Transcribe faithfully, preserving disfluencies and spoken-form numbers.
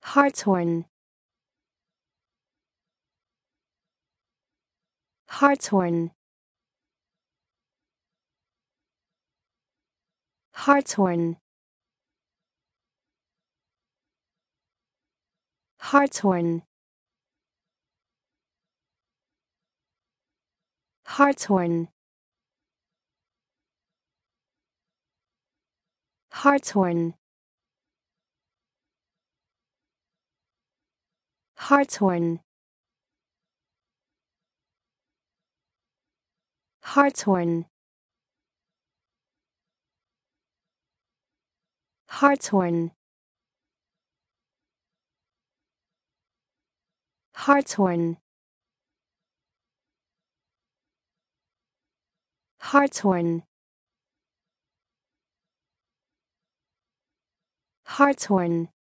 Hartshorne. Hartshorne. Hartshorne. Hartshorne. Hartshorne. Hartshorne. Hartshorne. Hartshorne. Hartshorne. Hartshorne. Hartshorne. Hartshorne.